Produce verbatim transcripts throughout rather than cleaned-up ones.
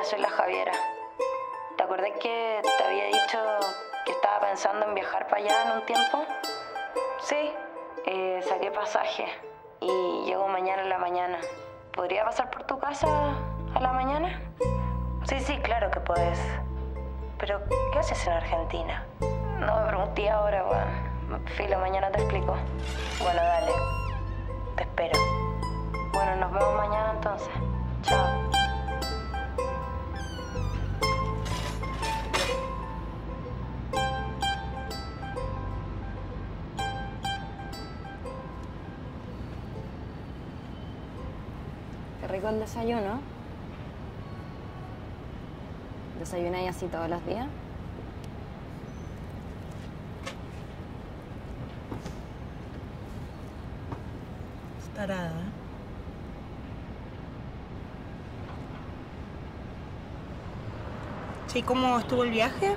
soy la Javiera. ¿Te acordás que te había dicho que estaba pensando en viajar para allá en un tiempo? Sí, eh, saqué pasaje y llego mañana en la mañana. ¿Podría pasar por tu casa a la mañana? Sí, sí, claro que podés. Pero, ¿qué haces en Argentina? No me pregunté ahora, weón. Filo, mañana te explico. Bueno, dale. Te espero. Bueno, nos vemos mañana entonces. Chao. Qué rico el desayuno. ¿Desayunáis así todos los días? Tarada, ¿eh? Sí, ¿cómo estuvo el viaje?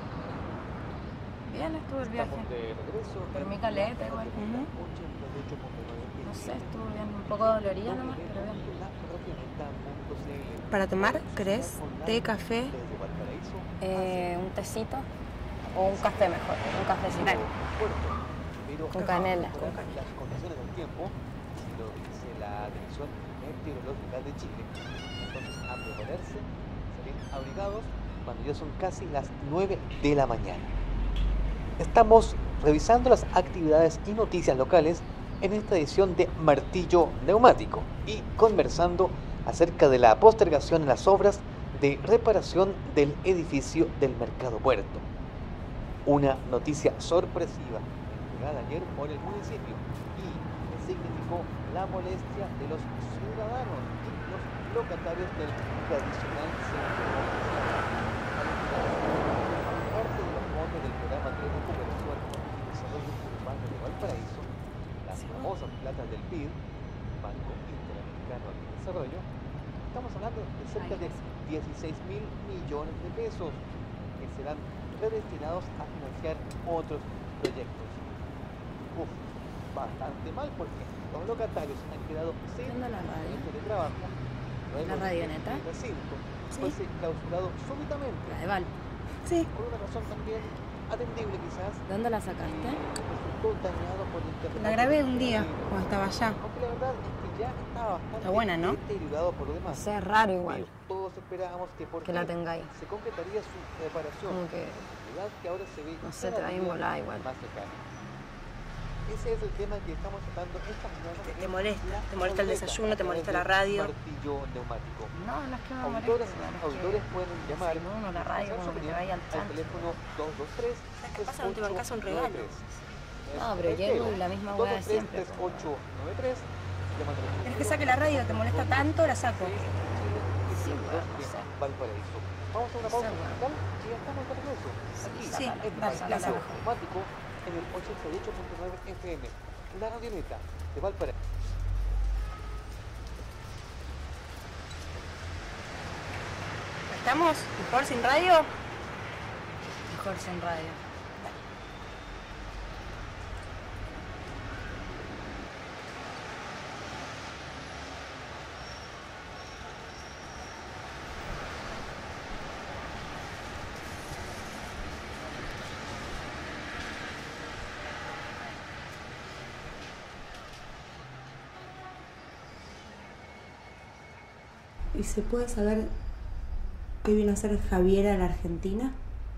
Bien estuvo el viaje. Dormí caleta igual. Uh-huh. No sé, estuvo bien. Un poco dolorida nomás, pero bien. ¿Para tomar, querés? ¿Té, café? Eh, un tecito o un café mejor. Un cafecito. Con canela. Con las condiciones del tiempo, si lo dice la Dirección Meteorológica de Chile. Entonces, a prepararse, salir abrigados cuando ya son casi las nueve de la mañana. Estamos revisando las actividades y noticias locales en esta edición de Martillo Neumático y conversando acerca de la postergación en las obras de reparación del edificio del Mercado Puerto. Una noticia sorpresiva entregada ayer por el municipio y que significó la molestia de los ciudadanos y los locatarios del tradicional centro comercial. Parte de los fondos del programa de recuperación y desarrollo urbano de Valparaíso, las famosas platas del P I D, Banco Interamericano de Desarrollo, estamos hablando de cerca de dieciséis mil millones de pesos que serán redestinados a financiar otros proyectos. Uf, bastante mal porque los locatarios han quedado sin ¿Dónde la radio? puestos de trabajo. ¿La radioneta? El recinto Sí. fuese clausurado súbitamente La de Val. Sí. por una razón también atendible quizás. ¿Dónde la sacaste? Resultó dañado por el terremoto. La grabé un día cuando estaba allá. Aunque la verdad es que ya estaba bastante Está buena, ¿no? deteriorado por lo demás. O sea, es raro igual Pero todos esperábamos que por que la fin tengáis. se concretaría su reparación. Como que, Realidad que ahora se ve no sé, te cada va a día inmolar igual. más lejana. Ese es el tema que estamos tratando esta mañana. Te- te molesta, te molesta el desayuno, te molesta la radio. Martillo neumático. no, no es que me Auditoras moleste, y es auditores que pueden llamar si uno la radio expresar su como que te opinión vaya al al chancho. teléfono dos dos tres, ¿Sabes qué pasa? No te bancás un regalo. No, pero llego y la misma hueá de siempre. dos dos tres, tres ocho nueve tres. ¿Querés que saque la radio? ¿Te molesta tanto? La saco. Sí, bueno, no sé. Valparaíso. Vamos a una pausa musical y ya estamos de regreso. Aquí, Sí, en dale, Martillo la saco. Neumático en el ochenta y ocho punto nueve F M. La radioneta de Valparaíso. ¿Estamos? ¿Mejor sin radio? Mejor sin radio. ¿Y se puede saber qué vino a hacer Javiera a la Argentina?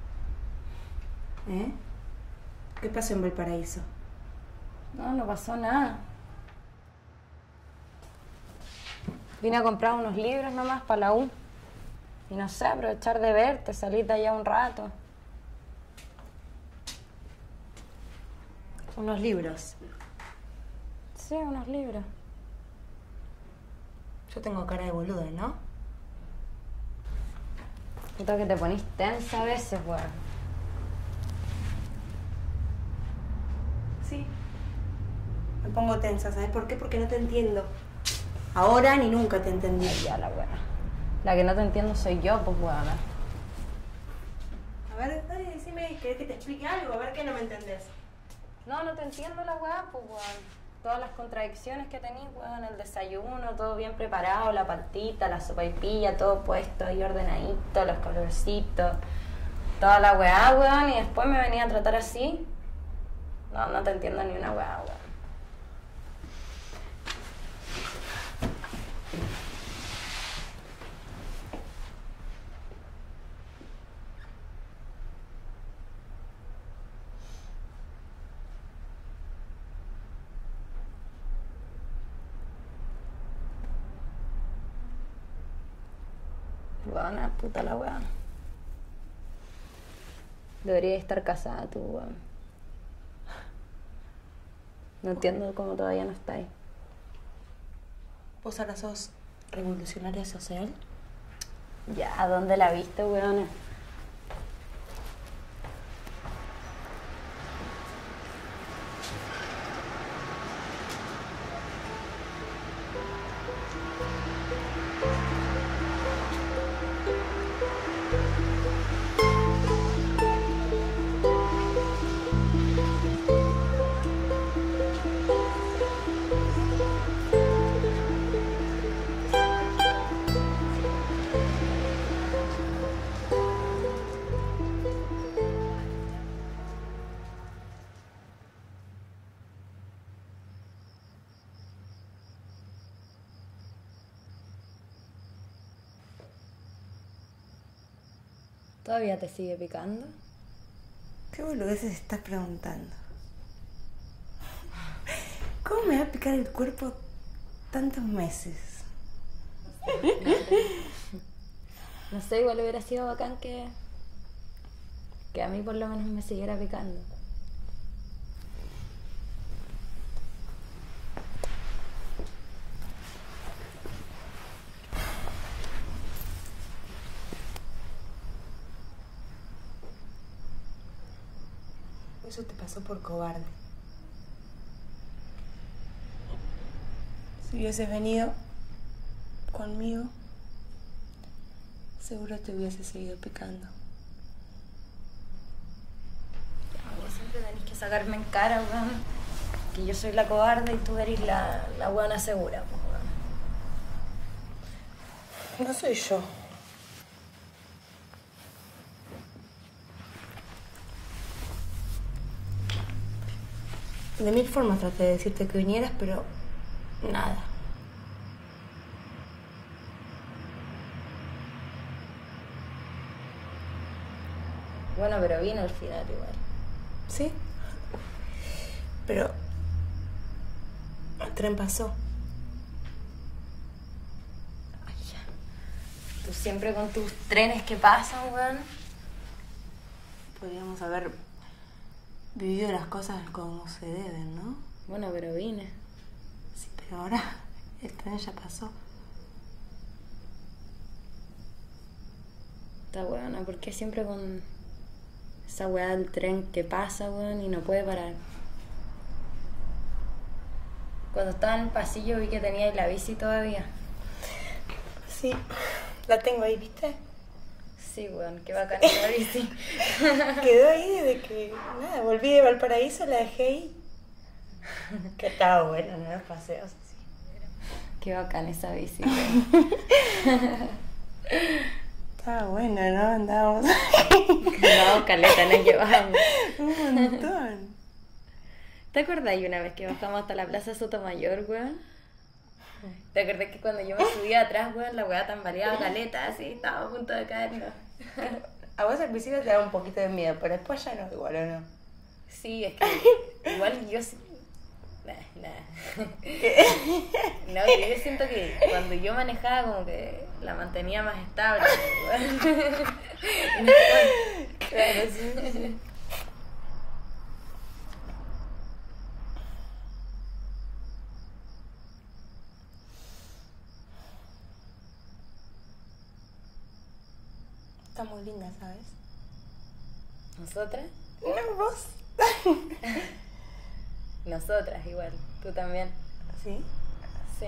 ¿Eh? ¿Qué pasó en Valparaíso? No, no pasó nada. Vine a comprar unos libros nomás para la U. Y no sé, aprovechar de verte, salir de allá un rato. Unos libros. Sí, unos libros. Yo tengo cara de boluda, ¿no? Siento que te ponís tensa a veces, weón. Sí. Me pongo tensa, ¿sabes por qué? Porque no te entiendo. Ahora ni nunca te entendí. Ay, ya, la buena. La que no te entiendo soy yo, pues, weón. A ver, dale, decime, ¿querés que te explique algo? A ver qué no me entendés. No, no te entiendo la weá, pues, weón. todas las contradicciones que tenís, weón, el desayuno, todo bien preparado, la paltita, la sopaipilla, todo puesto ahí ordenadito, los colorcitos, toda la weá, weón, y después me venía a tratar así. No, no te entiendo ni una weá, weón. Weona, puta la weá. Debería estar casada tú, weón. No entiendo cómo todavía no estáis. ¿Vos ahora sos revolucionaria social? Ya, ¿dónde la viste, weona? ¿Todavía te sigue picando? ¿Qué boludeces estás preguntando? ¿Cómo me va a picar el cuerpo tantos meses? No sé, igual hubiera sido bacán que... que a mí por lo menos me siguiera picando. Eso te pasó por cobarde. Si hubieses venido conmigo, seguro te hubiese seguido picando. Vos siempre tenés que sacarme en cara, weón. Que yo soy la cobarde y tú eres la, la weona segura, pues, weón. No soy yo. De mil formas traté de decirte que vinieras, pero nada. Bueno, pero vino al final igual. ¿Sí? Pero el tren pasó. Ay, ya. Tú siempre con tus trenes que pasan, weón. Podríamos haber vivido las cosas como se deben, ¿no? Bueno, pero vine. Sí, pero ahora el tren ya pasó. Está weona, ¿por qué siempre con esa weá del tren que pasa, weón, y no puede parar? Cuando estaba en el pasillo vi que teníais la bici todavía. Sí, la tengo ahí, ¿viste? Sí, weón, qué bacán la bici. Quedó ahí desde que, nada, volví de Valparaíso, la dejé ahí. Que estaba bueno, ¿no? Los paseos así. Qué bacán esa bici, weón. Estaba bueno, ¿no? Andábamos. No, caleta, nos llevamos. Un montón. ¿Te acordás una vez que bajamos hasta la Plaza Sotomayor, weón? ¿Te acordás que cuando yo me subía atrás, weón, la weá tambaleaba caleta, así, estaba a punto de caernos? A vos al principio te daba un poquito de miedo, pero después ya no, igual, ¿o no? Sí, es que igual yo... Nah, nah. No, yo siento que cuando yo manejaba como que la mantenía más estable, weón. Claro, sí, sí. Está muy linda, ¿sabes? ¿Nosotras? No, vos. Nosotras igual, tú también. ¿Sí? Sí.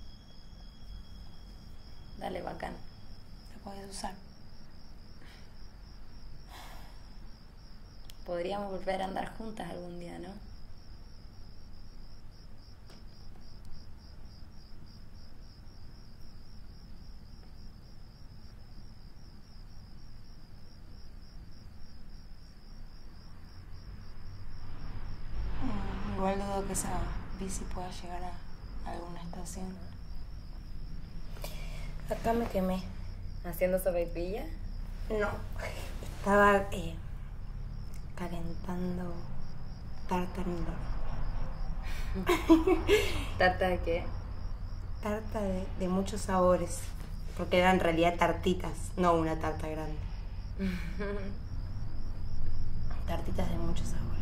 Dale, bacán. La podés usar. podríamos volver a andar juntas algún día, ¿no? Igual dudo que esa bici pueda llegar a alguna estación. Acá me quemé. ¿Haciendo sopaipilla? No, estaba eh, calentando tarta en el horno. ¿Tarta de qué? Tarta de, de muchos sabores, porque eran en realidad tartitas, no una tarta grande. Tartitas de muchos sabores.